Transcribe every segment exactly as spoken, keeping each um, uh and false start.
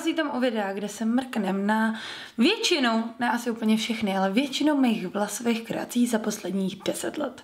vás vítám u videa, kde se mrknem na většinu, ne asi úplně všechny, ale většinu mých vlasových kreací za posledních deset let.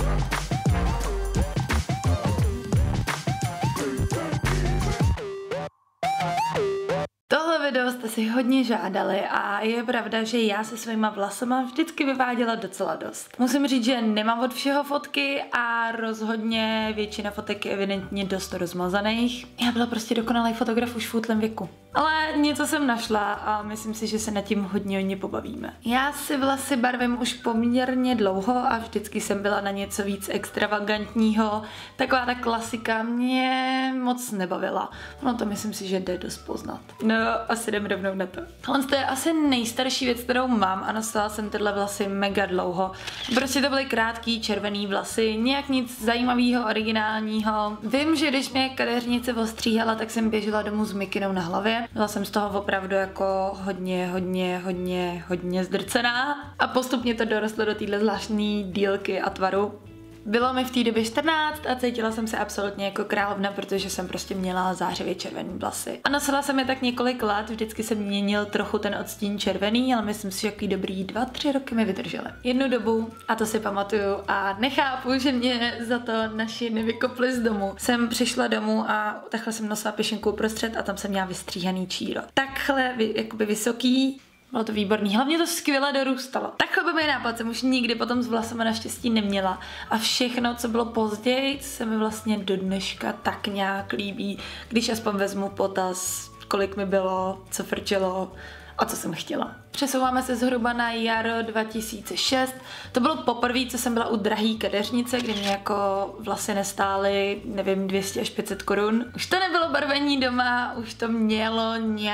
Tohle video jste si hodně žádali a je pravda, že já se svýma vlasama vždycky vyváděla docela dost. Musím říct, že nemám od všeho fotky a rozhodně většina fotek je evidentně dost rozmazaných. Já byla prostě dokonalý fotograf už v útlém věku. Ale něco jsem našla a myslím si, že se nad tím hodně hodně pobavíme. Já si vlasy barvím už poměrně dlouho a vždycky jsem byla na něco víc extravagantního. Taková ta klasika mě moc nebavila. No to myslím si, že jde dost poznat. No, asi jdem rovnou na to. Tohle je asi nejstarší věc, kterou mám a nosila jsem tyhle vlasy mega dlouho. Prostě to byly krátký červený vlasy, nějak nic zajímavého, originálního. Vím, že když mě kadeřnice ostříhala, tak jsem běžela domů s mikinou na hlavě. Byla jsem z toho opravdu jako hodně, hodně, hodně, hodně zdrcená a postupně to dorostlo do téhle zvláštní dílky a tvaru. Bylo mi v té době čtrnáct a cítila jsem se absolutně jako královna, protože jsem prostě měla zářivě červený vlasy. A nosila jsem je tak několik let, vždycky se měnil trochu ten odstín červený, ale myslím si, že jaký dobrý dva, tři roky mi vydržely. Jednu dobu, a to si pamatuju a nechápu, že mě za to naši nevykopli z domu. Jsem přišla domů a takhle jsem nosila pěšenku uprostřed a tam jsem měla vystříhaný číro. Takhle jakoby vysoký. Bylo to výborný, hlavně to skvěle dorůstalo. Takhle by můj nápad jsem už nikdy potom s vlasama naštěstí neměla. A všechno, co bylo později, se mi vlastně do dneška tak nějak líbí, když aspoň vezmu potaz, kolik mi bylo, co frčelo a co jsem chtěla. Přesouváme se zhruba na jaro dva tisíce šest. To bylo poprvé, co jsem byla u drahý kadeřnice, kdy mě jako vlasy nestály, nevím, dvě stě až pět set korun. Už to nebylo barvení doma, už to mělo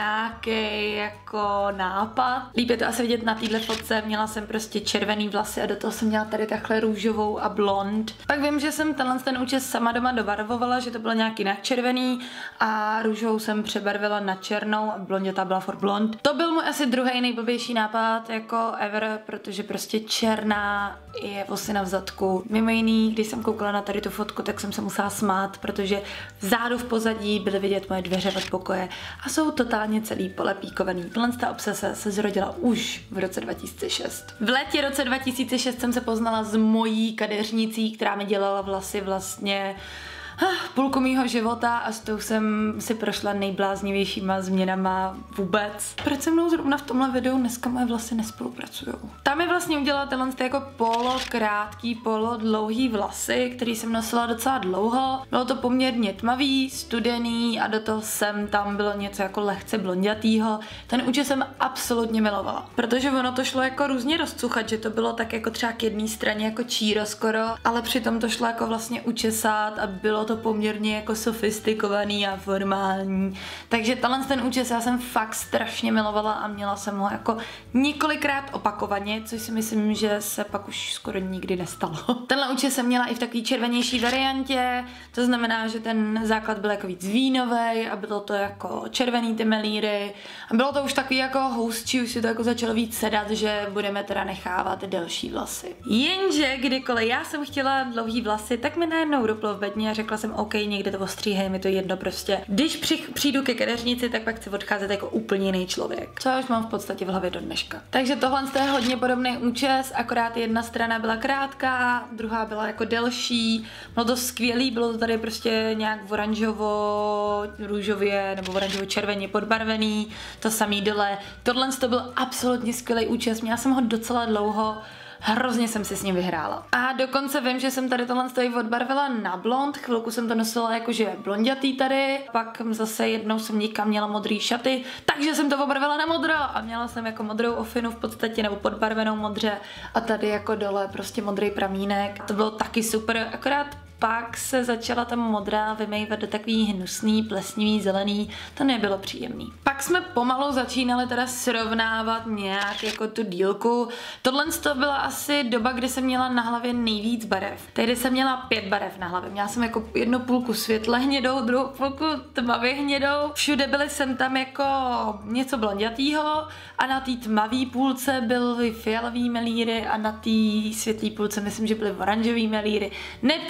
nějaký jako nápad. Líp je to asi vidět na téhle fotce, měla jsem prostě červený vlasy a do toho jsem měla tady takhle růžovou a blond. Pak vím, že jsem tenhle ten účes sama doma dobarvovala, že to bylo nějak jinak červený a růžovou jsem přebarvila na černou a blonděta byla for blond. To byl můj asi druhý nejblbější nápad jako ever, protože prostě černá je vosy na vzadku. Mimo jiný, když jsem koukala na tady tu fotku, tak jsem se musela smát, protože vzadu v pozadí byly vidět moje dveře od pokoje a jsou totálně celý polepíkovaný. Tohle ta obsese se zrodila už v roce dva tisíce šest. V létě roce dva tisíce šest jsem se poznala s mojí kadeřnicí, která mi dělala vlasy vlastně půlku mýho života a s tou jsem si prošla nejbláznivějšíma změnama vůbec. Proč se mnou zrovna v tomhle videu dneska moje vlasy nespolupracujou? Tam mi vlastně udělala tenhle jako polo krátký, polo dlouhý vlasy, který jsem nosila docela dlouho. Bylo to poměrně tmavý, studený a do toho sem tam bylo něco jako lehce blondětýho. Ten účes jsem absolutně milovala, protože ono to šlo jako různě rozcuchat, že to bylo tak jako třeba k jedné straně jako číro skoro, ale přitom to šlo jako vlastně učesat a bylo to poměrně jako sofistikovaný a formální. Takže tenhle ten účes já jsem fakt strašně milovala a měla jsem ho jako několikrát opakovaně, což si myslím, že se pak už skoro nikdy nestalo. Tenhle účes jsem měla i v takové červenější variantě, to znamená, že ten základ byl jako víc vínovej a bylo to jako červený ty melíry a bylo to už takový jako hustší, už si to jako začalo víc sedat, že budeme teda nechávat delší vlasy. Jenže kdykoliv já jsem chtěla dlouhý vlasy, tak mi najednou ruplo v bedně a řekla jsem, OK, někde to ostříhej, mi to jedno prostě. Když při, přijdu ke kadeřnici, tak pak chci odcházet jako úplně jiný člověk. Co už mám v podstatě v hlavě do dneška. Takže tohle je hodně podobný účes, akorát jedna strana byla krátká, druhá byla jako delší. Bylo to skvělý, bylo to tady prostě nějak oranžovo, růžově nebo oranžovo červeně podbarvený, to samý dole. Tohle to byl absolutně skvělý účes, měla jsem ho docela dlouho. Hrozně jsem si s ním vyhrála. A dokonce vím, že jsem tady tohle stojí odbarvila na blond, chvilku jsem to nosila jakože blondětý tady, pak zase jednou jsem někam měla modrý šaty, takže jsem to obarvila na modro a měla jsem jako modrou ofinu v podstatě nebo podbarvenou modře a tady jako dole prostě modrý pramínek. To bylo taky super, akorát pak se začala ta modrá vymývat do takový hnusný, plesnivý, zelený, to nebylo příjemný. Pak jsme pomalu začínali teda srovnávat nějak jako tu dílku. Tohle to byla asi doba, kdy jsem měla na hlavě nejvíc barev. Tehdy jsem měla pět barev na hlavě. Měla jsem jako jednu půlku světle hnědou, druhou půlku tmavě hnědou. Všude byly sem tam jako něco blondětýho a na té tmavé půlce byly fialový melíry a na té světlé půlce myslím, že byly oranžový melíry. Neptejte se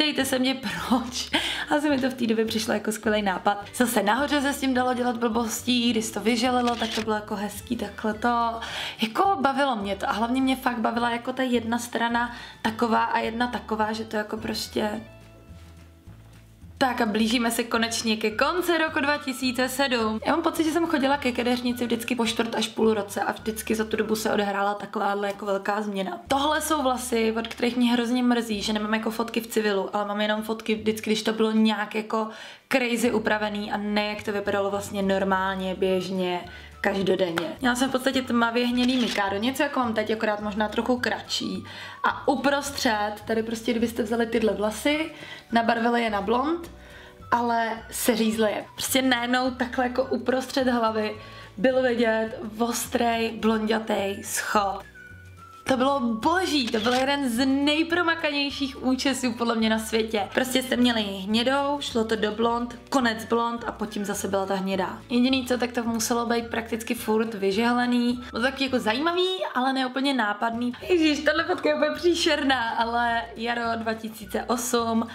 mě proč. Asi mi to v té době přišlo jako skvělý nápad. Zase nahoře se s tím dalo dělat blbostí, když to vyželilo, tak to bylo jako hezký, takhle to. Jako bavilo mě to a hlavně mě fakt bavila jako ta jedna strana taková a jedna taková, že to jako prostě... Tak a blížíme se konečně ke konci roku dva tisíce sedm. Já mám pocit, že jsem chodila ke kadeřnici vždycky po čtvrt až půl roce a vždycky za tu dobu se odehrála takováhle jako velká změna. Tohle jsou vlasy, od kterých mě hrozně mrzí, že nemám jako fotky v civilu, ale mám jenom fotky vždycky, když to bylo nějak jako crazy upravený a ne jak to vypadalo vlastně normálně, běžně, každodenně. Měla jsem v podstatě tmavě hnědý mikádo, něco jako mám teď, akorát možná trochu kratší. A uprostřed, tady prostě kdybyste vzali tyhle vlasy, nabarvili je na blond, ale seřízli je. Prostě najednou takhle jako uprostřed hlavy byl vidět ostrej, blondětej schod. To bylo boží, to byl jeden z nejpromakanějších účesů podle mě na světě. Prostě jste měli hnědou, šlo to do blond, konec blond a potom zase byla ta hnědá. Jediný co, tak to muselo být prakticky furt vyžehlený. Bylo to taky jako zajímavý, ale ne úplně nápadný. Ježíš, tahle fotka je úplně příšerná, ale jaro dva tisíce osm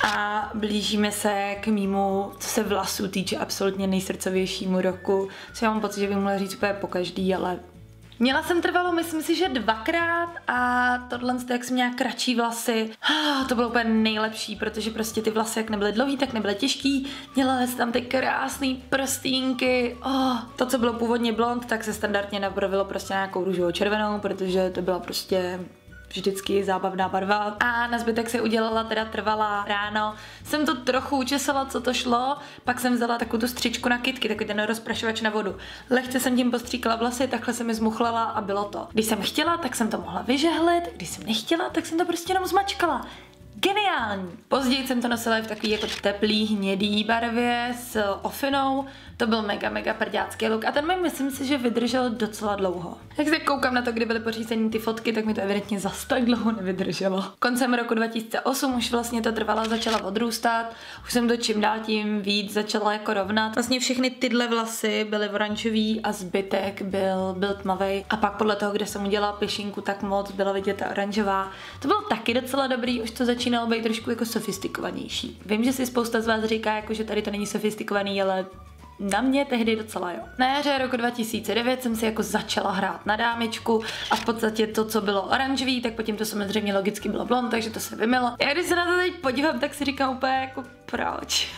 a blížíme se k mýmu, co se vlasů týče, absolutně nejsrdcovějšímu roku. Co já mám pocit, že bych mohla říct úplně po každý, ale měla jsem trvalo, myslím si, že dvakrát a tohle, jak jsem měla kratší vlasy, to bylo úplně nejlepší, protože prostě ty vlasy, jak nebyly dlouhý, tak nebyly těžký, měla jsem tam ty krásný prstínky, oh, to, co bylo původně blond, tak se standardně nabarvilo prostě nějakou růžovou červenou, protože to byla prostě vždycky zábavná barva. A na zbytek se udělala teda trvalá ráno. Jsem to trochu učesala, co to šlo, pak jsem vzala takovou tu střičku na kytky, takový ten rozprašovač na vodu. Lehce jsem tím postříkala vlasy, takhle jsem je zmuchlala a bylo to. Když jsem chtěla, tak jsem to mohla vyžehlit, když jsem nechtěla, tak jsem to prostě jenom zmačkala. Geniální! Později jsem to nosila v takový jako teplý hnědý barvě s ofinou. To byl mega, mega prďácký look a ten mi myslím si, že vydržel docela dlouho. Jak se koukám na to, kdy byly pořízení ty fotky, tak mi to evidentně zas tak dlouho nevydrželo. Koncem roku dva tisíce osm už vlastně to trvalo, začala odrůstat, už jsem to čím dál tím víc začala jako rovnat. Vlastně všechny tyhle vlasy byly oranžový a zbytek byl, byl tmavý. A pak podle toho, kde jsem udělala pěšinku, tak moc byla vidět ta oranžová. To bylo taky docela dobrý, už to začínalo být trošku jako sofistikovanější. Vím, že si spousta z vás říká, jako, že tady to není sofistikovaný, ale na mě tehdy docela jo. Na jaře roku dva tisíce devět jsem si jako začala hrát na dámičku a v podstatě to, co bylo oranžový, tak potom to samozřejmě logicky bylo blond, takže to se vymylo. Já když se na to teď podívám, tak si říkám úplně jako proč.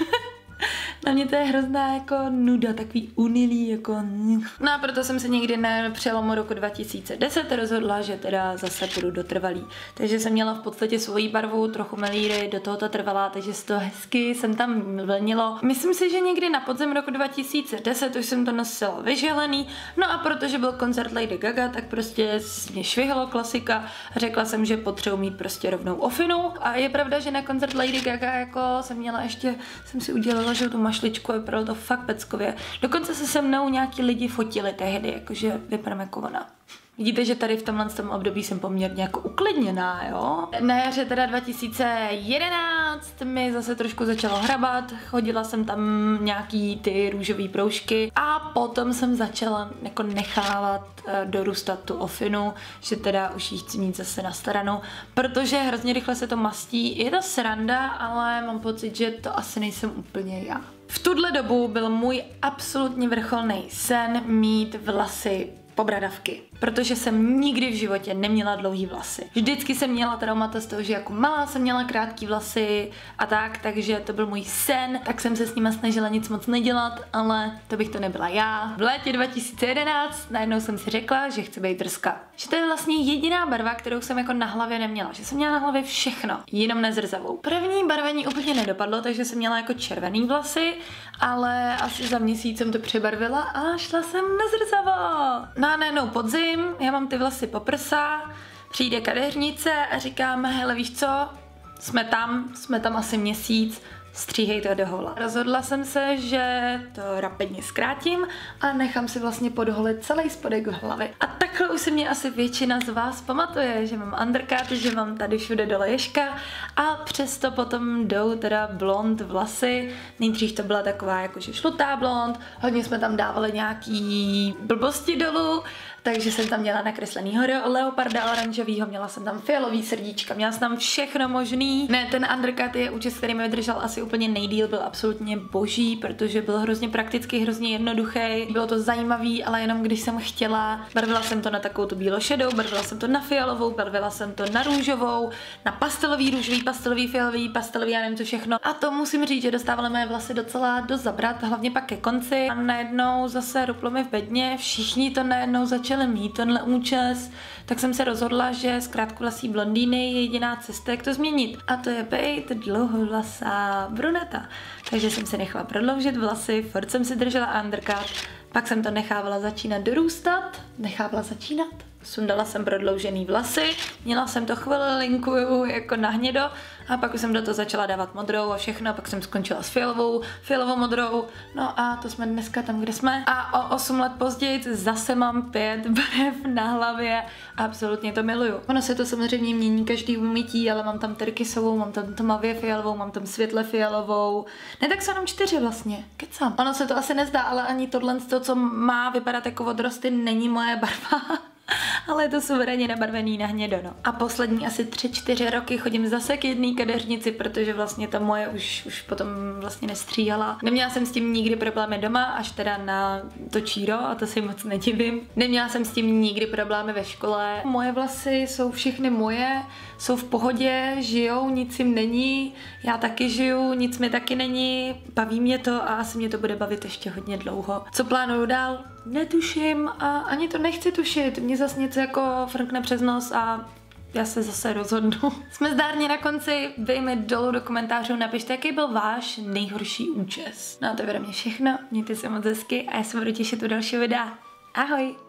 Na mě to je hrozná jako nuda, takový unilý jako... No a proto jsem se někdy na přelomu roku dva tisíce deset rozhodla, že teda zase půjdu do trvalý. Takže jsem měla v podstatě svoji barvu, trochu melíry, do toho to trvala, takže se to hezky jsem tam vlnilo. Myslím si, že někdy na podzim roku dva tisíce deset už jsem to nosila vyželený, no a protože byl koncert Lady Gaga, tak prostě mě švihlo klasika a řekla jsem, že potřebuji mít prostě rovnou ofinu. A je pravda, že na koncert Lady Gaga jako jsem měla ještě, jsem si udělala, že tu mašličku, vypadalo to fakt peckově. Dokonce se se mnou nějaký lidi fotili tehdy, jakože vypadám jako ona. Vidíte, že tady v tomhle tom období jsem poměrně jako uklidněná, jo? Na jaře teda dva tisíce jedenáct mi zase trošku začalo hrabat, chodila jsem tam nějaký ty růžové proužky a potom jsem začala jako nechávat uh, dorůstat tu ofinu, že teda už jí chci mít zase na stranu, protože hrozně rychle se to mastí. Je to sranda, ale mám pocit, že to asi nejsem úplně já. V tuhle dobu byl můj absolutně vrcholný sen mít vlasy pobradavky, protože jsem nikdy v životě neměla dlouhý vlasy. Vždycky jsem měla traumata z toho, že jako malá jsem měla krátký vlasy a tak, takže to byl můj sen, tak jsem se s nima snažila nic moc nedělat, ale to bych to nebyla já. V létě dva tisíce jedenáct najednou jsem si řekla, že chci být drská. Že to je vlastně jediná barva, kterou jsem jako na hlavě neměla, že jsem měla na hlavě všechno, jenom nezrzavou. První barvení úplně nedopadlo, takže jsem měla jako červený vlasy, ale asi za měsíc jsem to přebarvila a šla jsem na zrzavo. No a najednou podzim, já mám ty vlasy po prsa, přijde kadeřnice a říkám, hele víš co, jsme tam, jsme tam asi měsíc, stříhej to do hola. Rozhodla jsem se, že to rapidně zkrátím a nechám si vlastně podholit celý spodek hlavy. A tak Takhle už si mě asi většina z vás pamatuje, že mám undercut, že mám tady všude dole ježka a přesto potom jdou teda blond vlasy. Nejdřív to byla taková jakože šlutá blond, hodně jsme tam dávali nějaký blbosti dolů, takže jsem tam měla nakreslenýho leoparda oranžovýho, měla jsem tam fialový srdíčka, měla jsem tam všechno možný. Ne, ten undercut je účes, který mi vydržel asi úplně nejdýl, byl absolutně boží, protože byl hrozně praktický, hrozně jednoduchý. Bylo to zajímavý, ale jenom když jsem chtěla, barvila jsem to na takovou tu bílo-šedou, barvila jsem to na fialovou, barvila jsem to na růžovou, na pastelový, růžový, pastelový, fialový, pastelový, já nevím co všechno. A to musím říct, že dostávaly moje vlasy docela dost zabrat, hlavně pak ke konci. A najednou zase ruplo mi v bedně, všichni to najednou začali mít tenhle účes, tak jsem se rozhodla, že z krátkovlasý blondýny je jediná cesta, jak to změnit. A to je být dlouhovlasá bruneta. Takže jsem si nechala prodloužit vlasy, furt jsem si držela undercut, pak jsem to nechávala začínat dorůstat, nechávala začínat, sundala jsem prodloužený vlasy, měla jsem to chvilinku jako na hnědo a pak už jsem do toho začala dávat modrou a všechno, a pak jsem skončila s fialovou, fialovou modrou, no a to jsme dneska tam, kde jsme. A o osm let později zase mám pět barev na hlavě a absolutně to miluju. Ono se to samozřejmě mění každý umytí, ale mám tam terkysovou, mám tam tmavě fialovou, mám tam světle fialovou. Ne, tak jsou jenom čtyři vlastně, kecám. Ono se to asi nezdá, ale ani tohle, to, co má vypadat jako odrosty, není moje barva. Ale je to suverénně nabarvený na hnědo, no. A poslední asi tři čtyři roky chodím zase k jedné kadeřnici, protože vlastně ta moje už, už potom vlastně nestříhala. Neměla jsem s tím nikdy problémy doma, až teda na to číro, a to si moc nedivím. Neměla jsem s tím nikdy problémy ve škole. Moje vlasy jsou všechny moje, jsou v pohodě, žijou, nic jim není, já taky žiju, nic mi taky není, baví mě to a asi mě to bude bavit ještě hodně dlouho. Co plánuju dál? Netuším a ani to nechci tušit. Mě zase něco jako frkne přes nos a já se zase rozhodnu. Jsme zdárně na konci, vy mi dolů do komentářů napište, jaký byl váš nejhorší účes. No a to je ode mě všechno, mějte se moc hezky a já se budu těšit u dalšího videa. Ahoj!